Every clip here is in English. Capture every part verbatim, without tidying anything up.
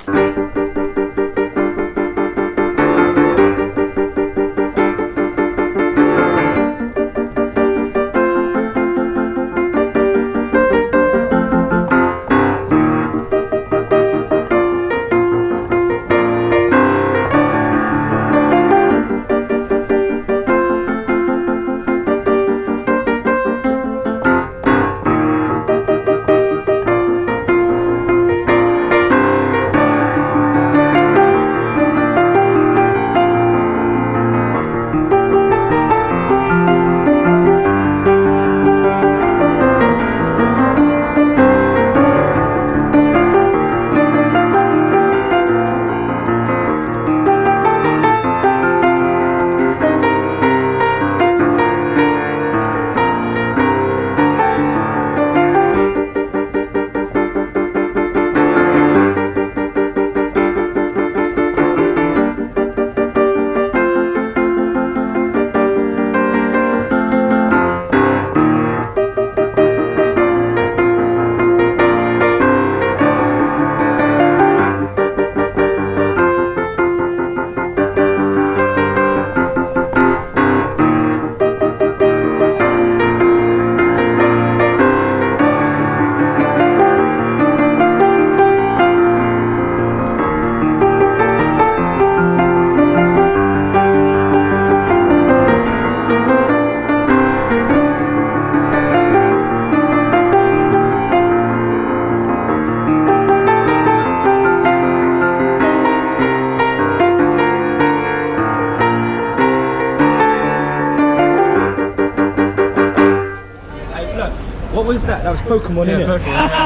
What was that? That was Pokemon, yeah, innit?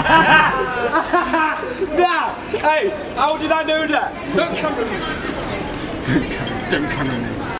Pokemon. Nah! Hey, how did I know that? Don't camera me. Don't camera, don't camera me.